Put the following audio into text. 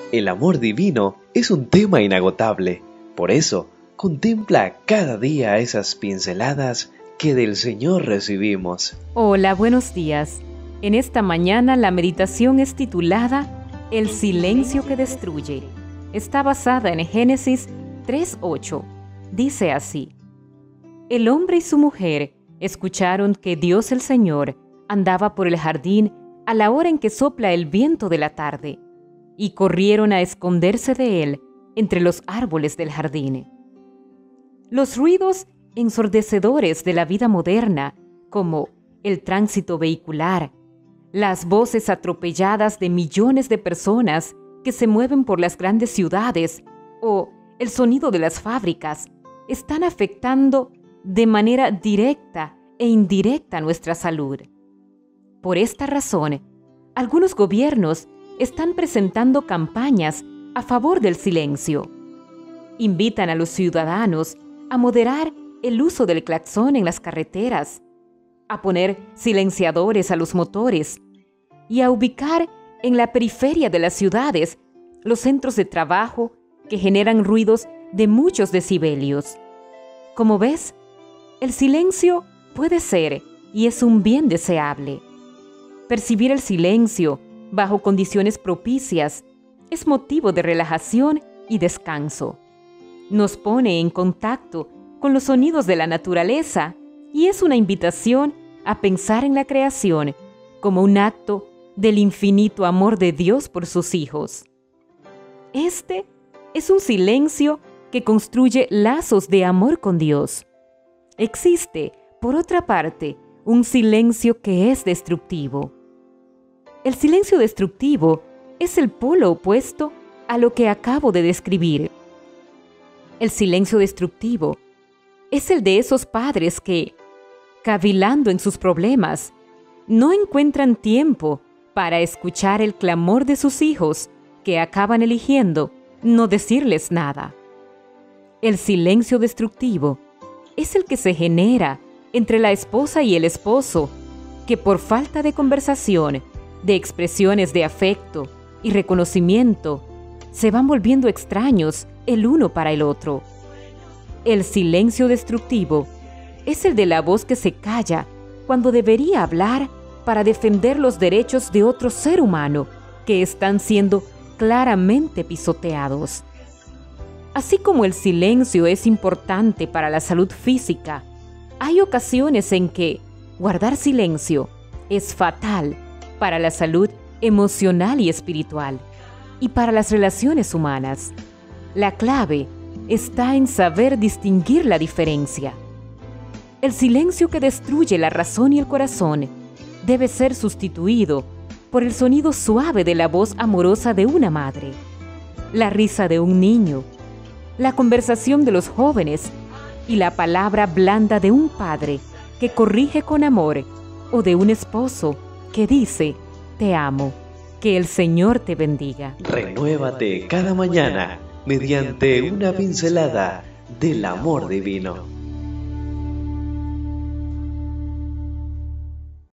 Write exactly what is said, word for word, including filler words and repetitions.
El amor divino es un tema inagotable. Por eso, contempla cada día esas pinceladas que del Señor recibimos. Hola, buenos días. En esta mañana la meditación es titulada El silencio que destruye. Está basada en Génesis tres ocho. Dice así: El hombre y su mujer escucharon que Dios el Señor andaba por el jardín a la hora en que sopla el viento de la tarde, y corrieron a esconderse de él entre los árboles del jardín. Los ruidos ensordecedores de la vida moderna, como el tránsito vehicular, las voces atropelladas de millones de personas que se mueven por las grandes ciudades o el sonido de las fábricas, están afectando de manera directa e indirecta nuestra salud. Por esta razón, algunos gobiernos están presentando campañas a favor del silencio. Invitan a los ciudadanos a moderar el uso del claxon en las carreteras, a poner silenciadores a los motores y a ubicar en la periferia de las ciudades los centros de trabajo que generan ruidos de muchos decibelios. Como ves, el silencio puede ser y es un bien deseable. Percibir el silencio bajo condiciones propicias es motivo de relajación y descanso. Nos pone en contacto con los sonidos de la naturaleza y es una invitación a pensar en la creación como un acto del infinito amor de Dios por sus hijos. Este es un silencio que construye lazos de amor con Dios. Existe, por otra parte, un silencio que es destructivo. El silencio destructivo es el polo opuesto a lo que acabo de describir. El silencio destructivo es el de esos padres que, cavilando en sus problemas, no encuentran tiempo para escuchar el clamor de sus hijos que acaban eligiendo no decirles nada. El silencio destructivo es el que se genera entre la esposa y el esposo, que por falta de conversación, de expresiones de afecto y reconocimiento, se van volviendo extraños el uno para el otro. El silencio destructivo es el de la voz que se calla cuando debería hablar para defender los derechos de otro ser humano que están siendo claramente pisoteados. Así como el silencio es importante para la salud física, hay ocasiones en que guardar silencio es fatal para la salud emocional y espiritual y para las relaciones humanas. La clave está en saber distinguir la diferencia. El silencio que destruye la razón y el corazón debe ser sustituido por el sonido suave de la voz amorosa de una madre, la risa de un niño, la conversación de los jóvenes y la palabra blanda de un padre que corrige con amor o de un esposo que dice: te amo, que el Señor te bendiga. Renuévate cada mañana mediante una pincelada del amor divino.